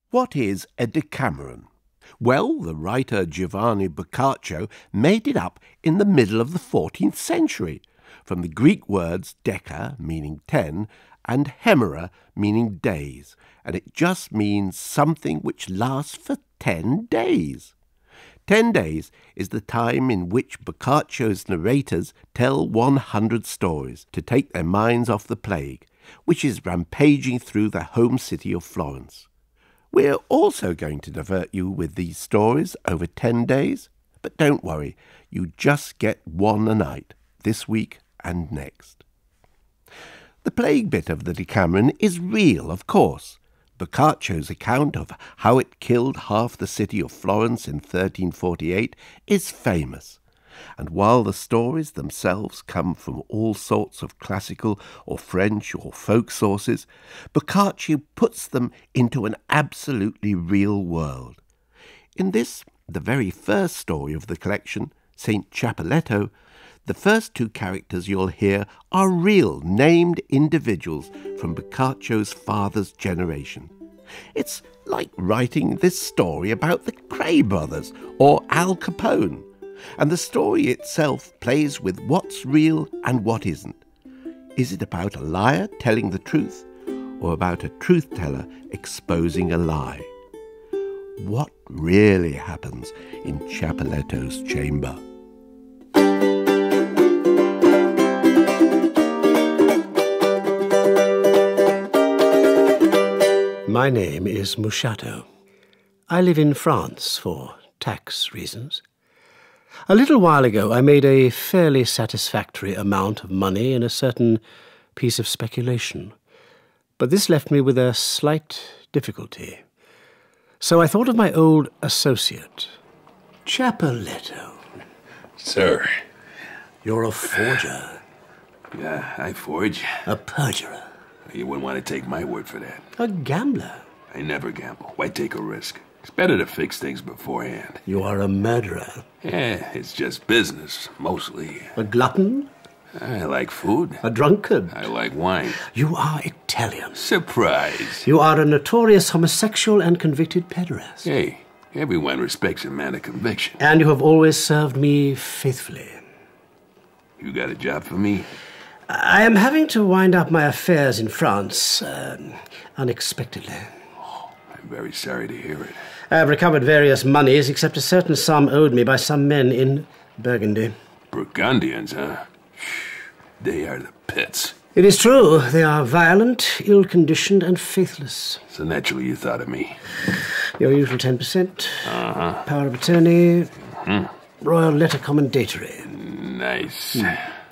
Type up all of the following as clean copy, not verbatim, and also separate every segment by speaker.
Speaker 1: What is a Decameron? Well, the writer Giovanni Boccaccio made it up in the middle of the 14th century, from the Greek words deca, meaning 10, and hemera, meaning days, and it just means something which lasts for 10 days. 10 days is the time in which Boccaccio's narrators tell 100 stories to take their minds off the plague, which is rampaging through the home city of Florence. We're also going to divert you with these stories over 10 days, but don't worry, you just get one a night, this week and next. The plague bit of the Decameron is real, of course. Boccaccio's account of how it killed half the city of Florence in 1348 is famous, and while the stories themselves come from all sorts of classical or French or folk sources, Boccaccio puts them into an absolutely real world. In this, the very first story of the collection, St. Chapelletto, the first two characters you'll hear are real, named individuals from Boccaccio's father's generation. It's like writing this story about the Cray brothers or Al Capone, and the story itself plays with what's real and what isn't. Is it about a liar telling the truth, or about a truth-teller exposing a lie? What really happens in Chapelletto's chamber?
Speaker 2: My name is Musciato. I live in France for tax reasons. A little while ago I made a fairly satisfactory amount of money in a certain piece of speculation, but this left me with a slight difficulty. So I thought of my old associate, Chapelletto.
Speaker 3: Sir.
Speaker 2: You're a forger.
Speaker 3: Yeah, I forge.
Speaker 2: A perjurer.
Speaker 3: You wouldn't want to take my word for that.
Speaker 2: A gambler.
Speaker 3: I never gamble. Why take a risk? It's better to fix things beforehand.
Speaker 2: You are a murderer.
Speaker 3: Yeah, it's just business, mostly.
Speaker 2: A glutton.
Speaker 3: I like food.
Speaker 2: A drunkard.
Speaker 3: I like wine.
Speaker 2: You are Italian.
Speaker 3: Surprise.
Speaker 2: You are a notorious homosexual and convicted pederast.
Speaker 3: Hey, everyone respects a man of conviction.
Speaker 2: And you have always served me faithfully.
Speaker 3: You got a job for me?
Speaker 2: I am having to wind up my affairs in France, unexpectedly.
Speaker 3: Oh, I'm very sorry to hear it.
Speaker 2: I have recovered various moneys, except a certain sum owed me by some men in Burgundy.
Speaker 3: Burgundians, huh? They are the pits.
Speaker 2: It is true. They are violent, ill-conditioned, and faithless.
Speaker 3: So naturally you thought of me.
Speaker 2: Your usual 10%.
Speaker 3: Uh-huh.
Speaker 2: Power of attorney. Royal letter commendatory.
Speaker 3: Nice.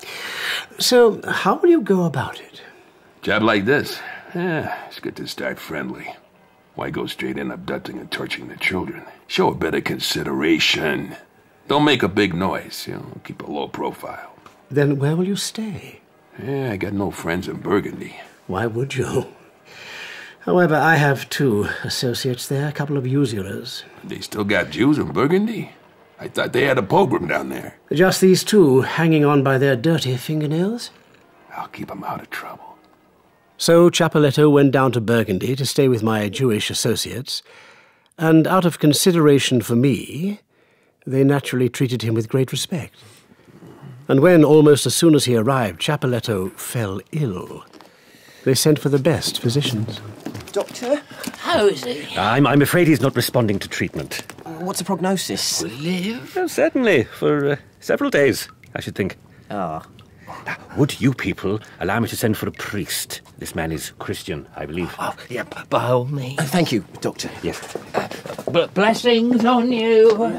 Speaker 2: So, how will you go about it?
Speaker 3: Job like this? It's good to start friendly. Why go straight in abducting and torturing the children? Show a bit of consideration. Don't make a big noise, keep a low profile.
Speaker 2: Then where will you stay?
Speaker 3: I got no friends in Burgundy.
Speaker 2: Why would you? However, I have two associates there, a couple of usurers.
Speaker 3: They still got Jews in Burgundy? I thought they had a pogrom down there.
Speaker 2: Just these two, hanging on by their dirty fingernails?
Speaker 3: I'll keep them out of trouble.
Speaker 2: So Chapelletto went down to Burgundy to stay with my Jewish associates, and out of consideration for me, they naturally treated him with great respect. And when, almost as soon as he arrived, Chapelletto fell ill, they sent for the best physicians.
Speaker 4: Doctor?
Speaker 5: How is he?
Speaker 6: I'm afraid he's not responding to treatment.
Speaker 4: What's the prognosis?
Speaker 5: Will live?
Speaker 6: Oh, certainly, for several days, I should think.
Speaker 4: Ah.
Speaker 6: Would you people allow me to send for a priest? This man is Christian, I believe.
Speaker 5: Oh, yeah, by all means.
Speaker 4: Thank you, Doctor.
Speaker 6: Yes.
Speaker 5: But blessings on you.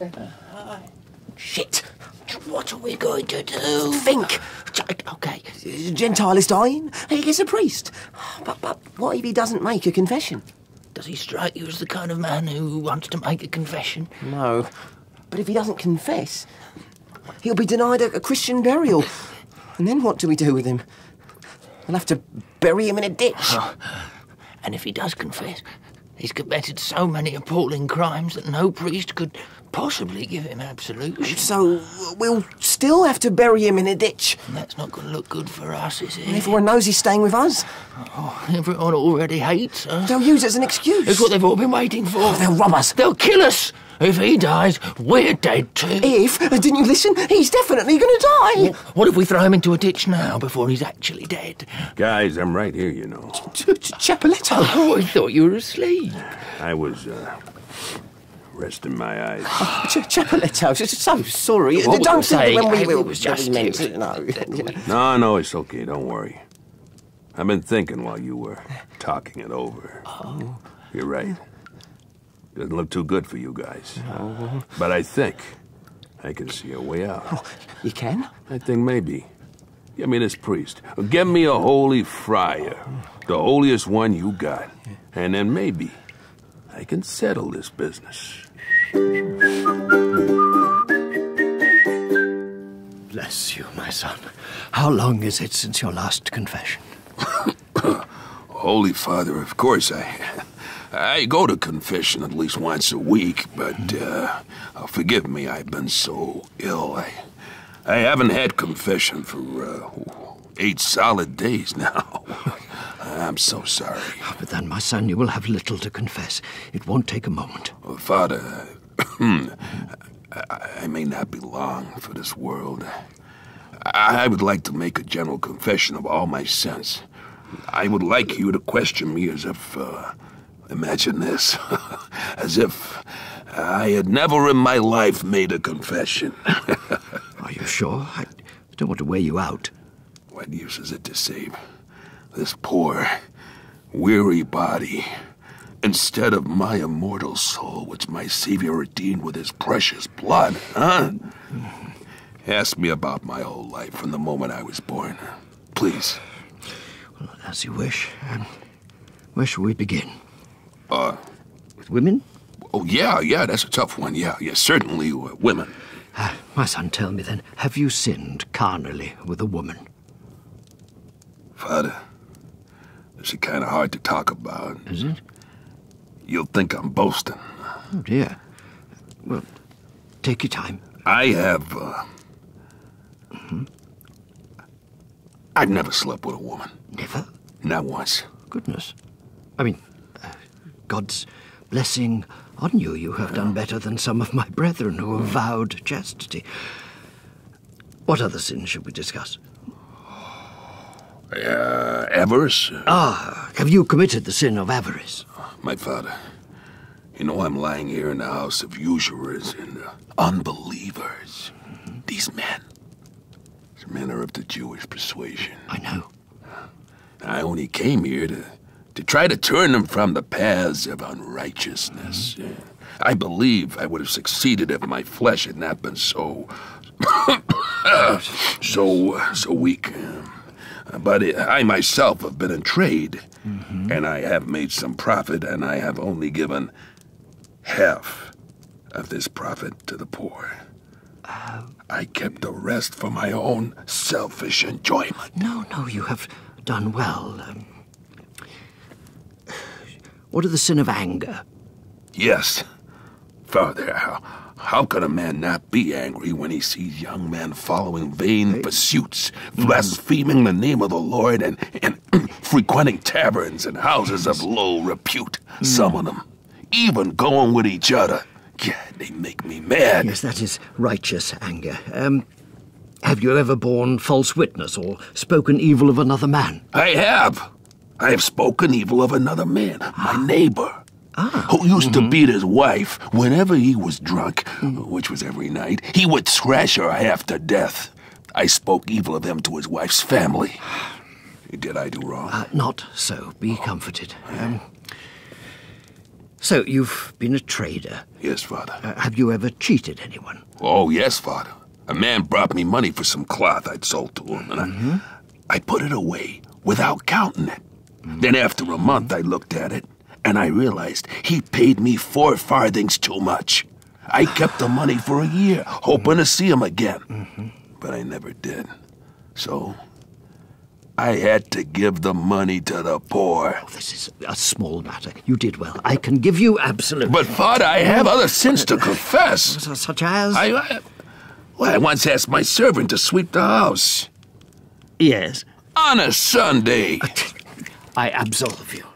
Speaker 4: Shit.
Speaker 5: What are we going to do?
Speaker 4: Think.
Speaker 5: Okay.
Speaker 4: Gentile is dying. He gets a priest. But what if he doesn't make a confession?
Speaker 5: Does he strike you as the kind of man who wants to make a confession?
Speaker 4: No. But if he doesn't confess, he'll be denied a Christian burial. And then what do we do with him? We'll have to bury him in a ditch.
Speaker 5: And if he does confess, he's committed so many appalling crimes that no priest could possibly give him absolution.
Speaker 4: So we'll still have to bury him in a ditch.
Speaker 5: And that's not going to look good for us, is it?
Speaker 4: Everyone knows he's staying with us.
Speaker 5: Oh, everyone already hates us.
Speaker 4: They'll use it as an excuse.
Speaker 5: That's what they've all been waiting for.
Speaker 4: They'll rob us.
Speaker 5: They'll kill us. If he dies, we're dead too.
Speaker 4: Didn't you listen? He's definitely going to die.
Speaker 5: What if we throw him into a ditch now before he's actually dead?
Speaker 3: Guys, I'm right here, you know.
Speaker 4: Chappaletto.
Speaker 5: Oh, I thought you were asleep.
Speaker 3: I was, resting my eyes.
Speaker 4: Chappaletto, so sorry.
Speaker 5: What
Speaker 4: Don't
Speaker 5: was I
Speaker 4: think that when
Speaker 5: saying?
Speaker 4: we
Speaker 5: It was just
Speaker 4: meant
Speaker 5: it.
Speaker 4: No.
Speaker 3: No, it's okay, don't worry. I've been thinking while you were talking it over. Oh. You're right. Doesn't look too good for you guys. Oh. But I think I can see a way out.
Speaker 4: Oh, you can?
Speaker 3: I think maybe. Get me this priest. Or get me a holy friar. The holiest one you got. And then maybe I can settle this business.
Speaker 2: Bless you, my son. How long is it since your last confession?
Speaker 3: Holy Father, of course I go to confession at least once a week, but forgive me, I've been so ill. I haven't had confession for 8 solid days now. I'm so sorry.
Speaker 2: But then, my son, you will have little to confess. It won't take a moment.
Speaker 3: Father, I may not belong for this world. I would like to make a general confession of all my sins. I would like you to question me as if, imagine this, as if I had never in my life made a confession.
Speaker 2: Are you sure? I don't want to wear you out.
Speaker 3: What use is it to save this poor, weary body instead of my immortal soul, which my Savior redeemed with his precious blood, huh? Ask me about my whole life from the moment I was born. Please.
Speaker 2: Well, as you wish. Where shall we begin?
Speaker 3: With
Speaker 2: women?
Speaker 3: Oh, yeah, that's a tough one. Yeah, certainly women.
Speaker 2: My son, tell me then, have you sinned carnally with a woman?
Speaker 3: Father, this is kind of hard to talk about.
Speaker 2: Is it?
Speaker 3: You'll think I'm boasting.
Speaker 2: Oh, dear. Well, take your time.
Speaker 3: I have, I've never slept with a woman.
Speaker 2: Never?
Speaker 3: Not once.
Speaker 2: Goodness. I mean, God's blessing on you. You have done better than some of my brethren who have vowed chastity. What other sins should we discuss?
Speaker 3: Avarice?
Speaker 2: Have you committed the sin of avarice?
Speaker 3: My father, you know I'm lying here in the house of usurers and unbelievers. These men are of the Jewish persuasion.
Speaker 2: I know.
Speaker 3: I only came here to try to turn them from the paths of unrighteousness. I believe I would have succeeded if my flesh had not been so weak. But I myself have been in trade, and I have made some profit, and I have only given half of this profit to the poor. I kept the rest for my own selfish enjoyment.
Speaker 2: No, you have done well. What of the sin of anger?
Speaker 3: Yes. Father, how can a man not be angry when he sees young men following vain pursuits, blaspheming the name of the Lord, and frequenting taverns and houses of low repute, some of them even going with each other? Yeah, they make me mad.
Speaker 2: Yes, that is righteous anger. Have you ever borne false witness or spoken evil of another man?
Speaker 3: I have. I have spoken evil of another man, my neighbor, who used to beat his wife whenever he was drunk, which was every night. He would thrash her half to death. I spoke evil of him to his wife's family. Did I do wrong?
Speaker 2: Not so. Be comforted. So, you've been a trader?
Speaker 3: Yes, Father.
Speaker 2: Have you ever cheated anyone?
Speaker 3: Oh, yes, Father. A man brought me money for some cloth I'd sold to him, and I put it away without counting it. Then after a month, I looked at it, and I realized he paid me 4 farthings too much. I kept the money for a year, hoping to see him again. But I never did. So I had to give the money to the poor.
Speaker 7: This is a small matter. You did well. I can give you absolute...
Speaker 3: But, Father, I have other sins to confess.
Speaker 7: Such as?
Speaker 3: I once asked my servant to sweep the house.
Speaker 7: Yes.
Speaker 3: On a Sunday.
Speaker 7: I absolve you.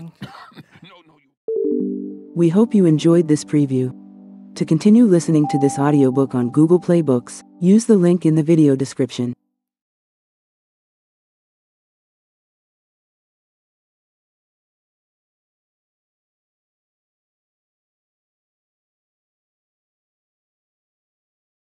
Speaker 8: We hope you enjoyed this preview. To continue listening to this audiobook on Google Play Books, use the link in the video description.